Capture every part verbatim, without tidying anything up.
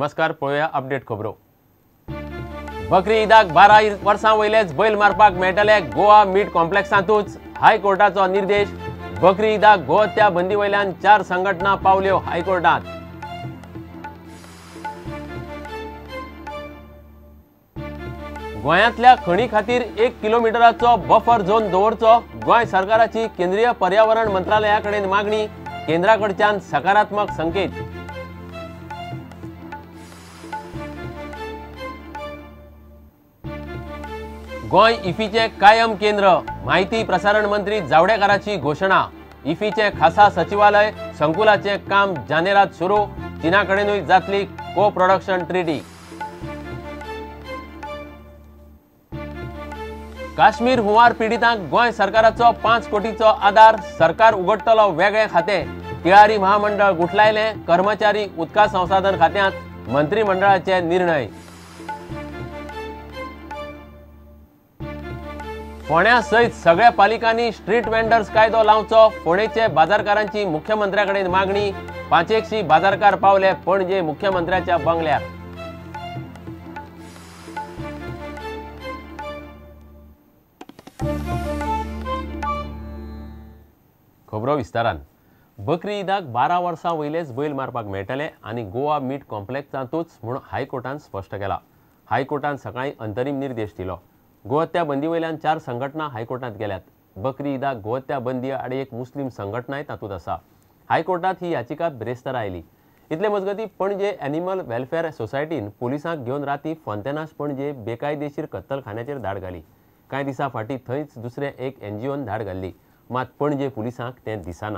नमस्कार, पळोवया अपडेट खबरो। बकरी ईदाक बारा वर्सां वयलेच बैल मारपाक मेळटले गोवा मीट कॉम्प्लेक्सांतूच हायकोर्टाचो निर्देश। बकरी ईदाक गोहत्या बंदी वयल्यान चार संघटना पावल्यो हायकोर्टात। गोंयांतल्या खणी खातीर एक किलोमिटराचो बफर झोन दवरचो गोंय सरकाराची केंद्रीय पर्यावरण मंत्रालया कडेन मागणी। केंद्राकडच्यान सकारात्मक संकेत। गोंय इफीचे कायम केंद्र माहिती प्रसारण मंत्री जावडेकराची घोषणा। इफीचे खासा सचिवालय संकुलाचे काम जानेरात सुरू। चीना कडेनूय जातली को प्रोडक्शन ट्रिटी। काश्मीर हुंवार पिडीतांक गोंय सरकाराचो पांच कोटीचो आदार। सरकार उगडटलो वेगळे खाते। तिळारी महामंडळ गुठलायले। कर्मचारी उदका संसाधन खात्यांत मंत्रिमंडळाचे निर्णय। फोंड्या सयत सगळ्या पालिकांनी स्ट्रीट वेंडर्स कायदो लावचो। फोंडेचे बाजारकारांची मुख्यमंत्र्याकडेन मागणी। पांचेकशी बाजारकार पावले पणजे मुख्यमंत्र्याच्या बंगल्यार। खबरो विस्तारान। बकरी ईदाक बारा वर्सां वयलेच बैल मारपाक मेळटले आनी गोवा मीट कॉम्प्लेक्सांतूच म्हूण हायकोर्टान स्पश्ट केला। हायकोर्टान सकाळीं अंतरीम निर्देश दिलो। गोहत्या बंदी वयल्यान चार संघटना हायकोर्टांत गेल्यात। बकरी ईदाक गोहत्या बंदी आड एक मुस्लीम संघटनाय तातूंत आसा। हायकोर्टांत ही याचिका ब्रेस्तार आयली। इतले मजगतीं पणजे एनिमल वेलफेअर सोसायटीन पुलिसांक घेवन राती फोंतेनास पणजे बेकायदेशीर कत्तलखान्याचेर धाड घाली। कांय दिसां फाटीं थंयच दुसरे एक एनजीओन धाड घाल्ली, मात पणजे पुलिसांक तें दिसना।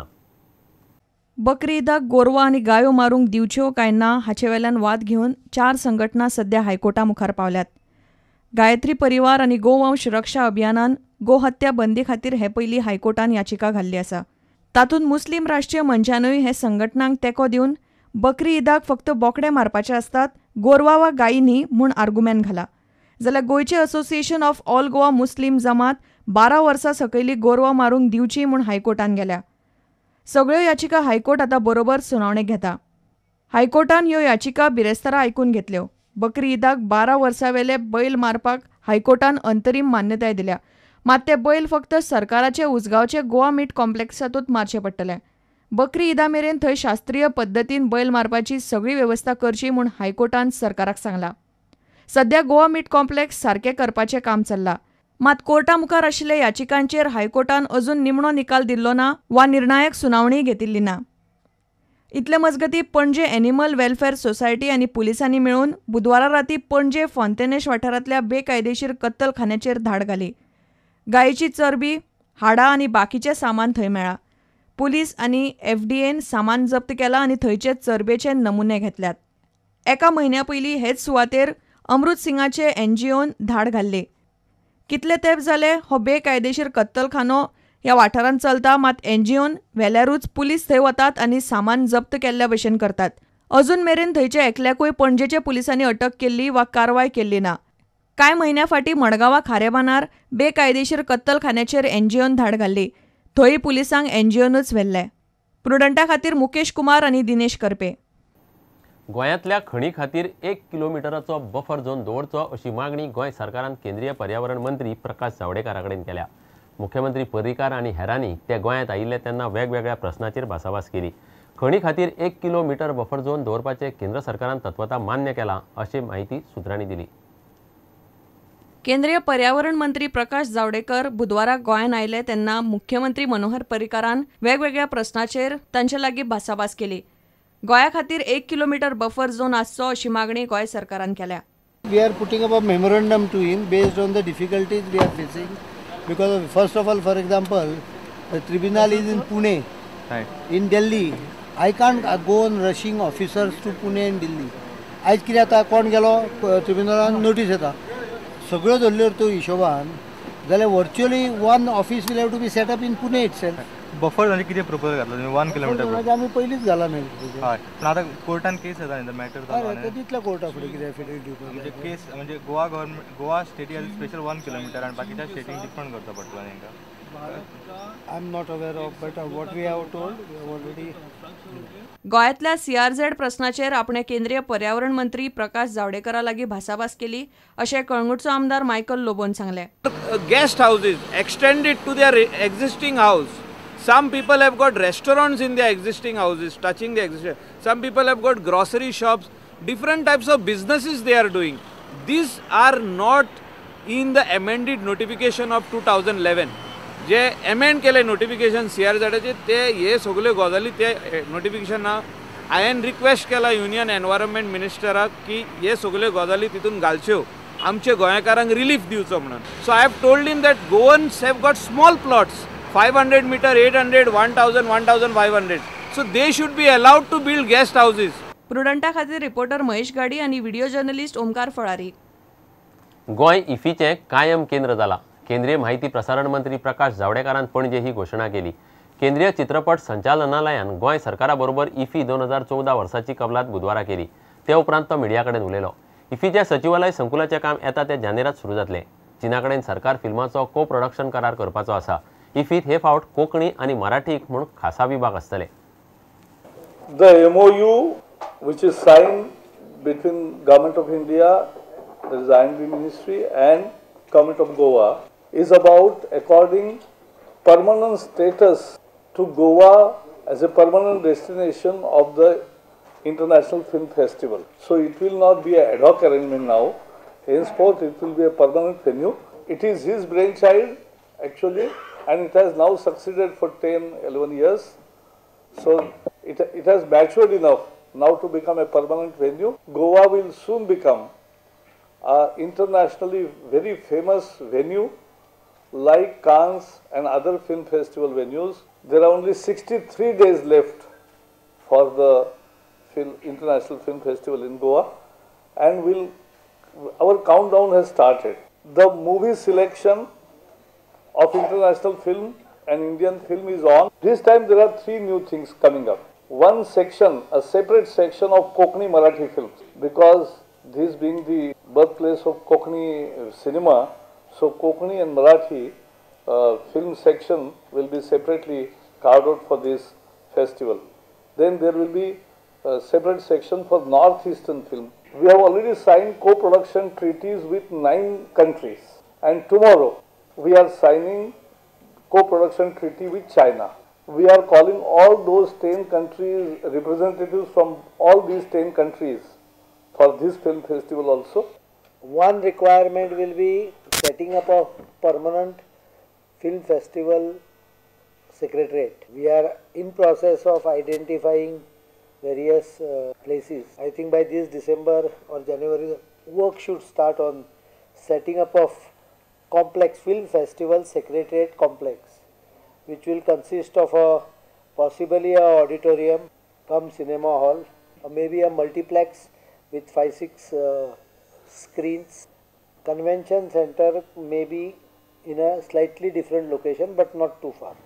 बकरी ईदाक गोरवां आनी गायो मारूंक दिवच्यो काय ना हाचे वेल्यान वाद घेवन चार संघटना सध्या हायकोर्टा मुखार पावल्यात। गायत्री परिवार आनी गोवंश रक्षा अभियानान गोहत्या बंदी खातीर हे पयलीं हायकोर्टान याचिका घाल्ली आसा। तातूंत मुस्लीम राष्ट्रीय मंचानूय हे संघटनांक तेंको दिवन बकरी ईदाक फक्त बोकडे मारपाचे आसतात, गोरवां वा गायी न्ही म्हूण आर्ग्युमेंट घाला। जाल्यार गोंयचे association of all Goa Muslim Jamat बारा वर्सां सकयली गोरवां मारूंक दिवची म्हूण हायकोर्टान गेल्या। सगळ्यो याचिका हायकोर्ट आतां बरोबर सुनावणेक घेता। हायकोर्टान ह्यो याचिका बिरेस्तारा आयकून घेतल्यो। बकरी ईदाक बारा वर्सां वेले बैल मारपाक हायकोर्टान अंतरीम मान्यताय दिल्या, मात ते बैल फक्त सरकाराचे उजगांवचे गोवा मीट कॉम्प्लेक्सांतूच मारचे पडटले। बकरी ईदा मेरेन थंय शास्त्रीय पद्दतीन बैल मारपाची सगळी वेवस्था करची म्हूण हायकोर्टान सरकाराक सांगला। सध्या गोवा मीट कॉम्प्लेक्स सारके करपाचें काम चल्लां, मात कोर्टा मुखार आशिल्ल्या याचिकांचेर हायकोर्टान अजून निमणो निकाल दिल्लो ना वा निर्णायक सुनावणी घेतिल्ली ना। इतले मजगतीं पणजे एनिमल वेलफेअर सोसायटी आनी पुलिसांनी मेळून बुधवारा राती पणजे फोंतेनेश वाठारांतल्या बेकायदेशीर कत्तलखान्याचेर धाड घाली। गायेची चरबी, हाडां आनी बाकीचें सामान थंय मेळ्ळां। पुलीस आनी एफडीएन सामान जप्त केलां आनी थंयचे चरबेचे नमुने घेतल्यात। एका म्हयन्या पयलीं हेच सुवातेर अमृत सिंगाचे एनजीओन धाड घाल्ले। कितले तेंप जाले हो बेकायदेशीर कत्तलखानो ह्या वाठारांत चलता, मात एनजीओन व्हेल्यारूच पुलीस थंय वतात आनी सामान जप्त केल्ल्या भशेन करतात। अजून मेरेन थंयच्या एकल्याकूय पणजेच्या पुलिसांनी अटक केल्ली वा कारवाय केल्ली ना। कांय म्हयन्या फाटीं मडगांवां खारेबांदार बेकायदेशीर कत्तलखान्याचेर एनजीओन धाड घाल्ली। थंय पुलिसांक एनजीओनूच व्हेल्ले। प्रुडंटा खातीर मुकेश कुमार आनी दिनेश करपे। गोंयांतल्या खणी खातीर एक किलोमिटराचो बफर झोन दवरचो अशी मागणी गोंय सरकारान केंद्रीय पर्यावरण मंत्री प्रकाश जावडेकरा कडेन केल्या। मुख्यमंत्री पर्रीकार आनी हेरांनी ते गोंयांत आयिल्ले तेन्ना वेगवेगळ्या प्रस्नाचेर भासाभास केली। खणी खातीर एक किलोमिटर बफर झोन दवरपाचें केंद्र सरकारान तत्वता मान्य केलां अशी माहिती सुत्रांनी दिली। केंद्रीय पर्यावरण मंत्री प्रकाश जावडेकर बुधवारा गोंयांत आयले तेन्ना मुख्यमंत्री मनोहर पर्रीकारान वेगवेगळ्या प्रस्नाचेर तांचे लागीं भासाभास केली। गोंया खातीर एक किलोमिटर बफर झोन आसचो अशी मागणी गोंय सरकारान केल्या। We are putting up a memorandum to him based on the difficulties we are facing because of, first of all, for example, the tribunal is in Pune, right. In Delhi. I can't go on rushing officers to Pune and Delhi. आज कितें जाता, कोण गेलो ट्रिब्युनलान notice येता, सगळ्यो धरल्यो तो हिशोबान जाल्यार virtually one office will have to be set up in Pune itself. Buffer झाली किती प्रपोजल घातला तुम्ही वन किलोमीटर म्हणजे आम्ही पहिलीच घाला नाही। हय, पण आता कोर्टान केस येता न्ही मॅटर जाता तितल्या कोर्टा फुडें कितें एफिडेविट दिवपाक म्हणजे केस म्हणजे गोवा गव्हर्नमेंट गोवा स्टेटी हॅज स्पेशल वन किलोमीटर आनी बाकीच्या स्टेटींक डिफरंट करचो पडटलो तांकां। I'm not aware of, but uh, what we have told, we have already. गोंयांतल्या सीआरझेड प्रस्नाचेर आपणे केंद्रीय पर्यावरण मंत्री प्रकाश जावडेकरा लागीं भासाभास केली अशें कळंगूटचो आमदार मायकल लोबोन सांगले. Guest houses extended to their existing house. Some people have got restaurants in their existing houses, touching the existing. Some people have got grocery shops, different types of businesses they are doing. These are not in the amended notification of two thousand eleven. जे amend केले notification सीआरझेडाचे ते हे सगल्यो गजाली ते notification हांवें request केला युनियन एनवायरमेंट मिनिस्टराक की हे सगल्यो गजाली तितून घालच्यो आमचे गोंयकारांक रिलीफ दिवचो म्हणून. So I have told him that Goans have got small plots five hundred meter, eight hundred, one thousand, one thousand five hundred. So they should be allowed to build guest houses. प्रुडंटा खातीर reporter Mahesh गाडी आणि video journalist Omkar Phalari. Goa इफीचें कायम केंद्र जाला. केंद्रीय माहिती प्रसारण मंत्री प्रकाश जावडेकरान पणजे ही घोषणा केली. केंद्रीय चित्रपट संचालनालयान गोंय सरकारा बरोबर इफी दोन हजार चौदा वर्साची कबलात बुधवारा केली. ते उपरांत तो मिडिया कडेन उलयलो. इफीचे सचिवालय संकुलाचें काम येता ते जानेरात सुरू जातलें. चीना कडेन सरकार फिल्माचो को प्रोडक्शन करार करपाचो आसा. इफीत हे फावट कोंकणी आणि मराठीक म्हूण खासा विभाग आसतले. The M O U which is signed between Government of India, that is I and B Ministry, and Government of Goa is about according permanent status to Goa as a permanent destination of the International Film Festival. So it will not be an ad hoc arrangement now. Henceforth it will be a permanent venue. It is his brainchild actually, and it has now succeeded for ten, eleven years. So it, it has matured enough now to become a permanent venue. Goa will soon become an internationally very famous venue like Cannes and other film festival venues. There are only sixty-three days left for the film, International Film Festival in Goa, and will our countdown has started. The movie selection of international film and Indian film is on. This time there are three new things coming up. One section, a separate section of Konkani Marathi films, because this being the birthplace of Konkani cinema, so Konkani and Marathi uh, film section will be separately carved out for this festival. Then there will be a separate section for northeastern film. We have already signed co-production treaties with nine countries, and tomorrow we are signing co-production treaty with China. We are calling all those ten countries, representatives from all these ten countries for this film festival also. One requirement will be setting up a permanent film festival secretariat. We are in process of identifying various uh, places. I think by this December or January, work should start on setting up of complex film festival secretariat complex, which will consist of a possibly a auditorium, come cinema hall, or maybe a multiplex with five six uh, screens. Convention center may be in a slightly different location, but not too far.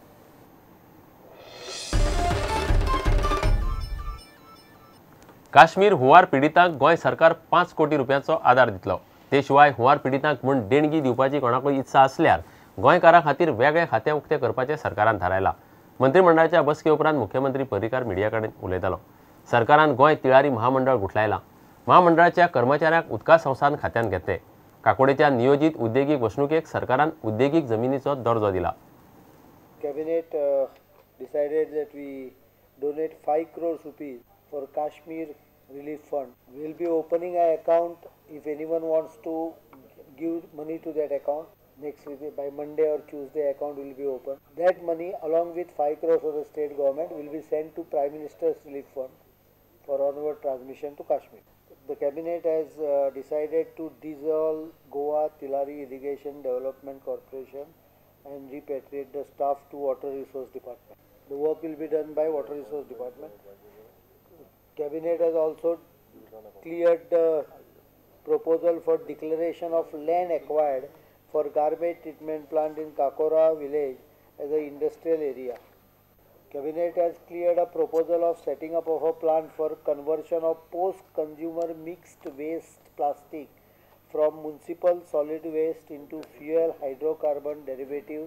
Kashmir हुंवार पिडीतांक गोंय सरकार पांच कोटी रुपयांचो आदार दितलो. ते शिवाय हुंवार पिडीतांक म्हूण देणगी दिवपाची कोणाकूय इत्सा आसल्यार गोंयकारां खातीर वेगळे खातें उक्तें करपाचें सरकारान थारायलां. मंत्रिमंडळाच्या बसके उपरांत मुख्यमंत्री पर्रीकार मिडिया कडेन उलयतालो. सरकारान गोंय तिळारी महामंडळ गुठलायलां. महामंडळाच्या कर्मचाऱ्यांक उदका संस्थान खात्यान घेतले. काकोडेच्या नियोजीत उद्देगीक वसणुकेक सरकारान उद्देगीक जमिनीचो दर्जो दिला. Cabinet uh, decided that we donate five crores rupees for Kashmir Relief Fund. We will be opening an account if anyone wants to give money to that account. Next week, by Monday or Tuesday, account will be open. That money, along with five crores of the state government, will be sent to Prime Minister's Relief Fund for onward transmission to Kashmir. The cabinet has uh, decided to dissolve Goa Tilari Irrigation Development Corporation and repatriate the staff to Water Resource Department. The work will be done by Water Resource Department. Cabinet has also cleared the proposal for declaration of land acquired for garbage treatment plant in Kakora village as an industrial area. Cabinet has cleared a proposal of setting up of a plant for conversion of post-consumer mixed waste plastic from municipal solid waste into fuel hydrocarbon derivative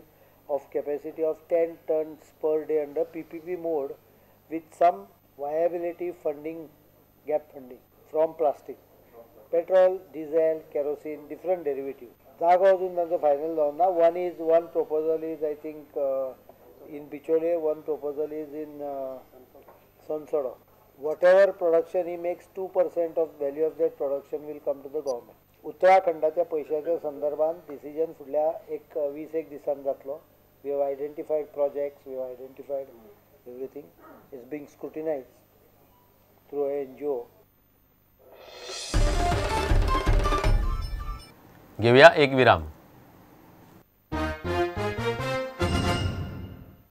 of capacity of ten tons per day under P P P mode with some viability funding, gap funding from plastic. Petrol, diesel, kerosene, different derivatives. जागो अजून तांचो final जावना. One is one proposal is I think uh, in Bichole, one proposal is in uh, Sansoda. Whatever production he makes, two percent of value of that production will come to the government. उत्तराखंडाच्या पैशाच्या संदर्भात decision फुडल्या एक वीस एक दिसान जातलो. We have identified projects, we have identified everything. It's being scrutinized through a N G O. घेऊया एक विराम.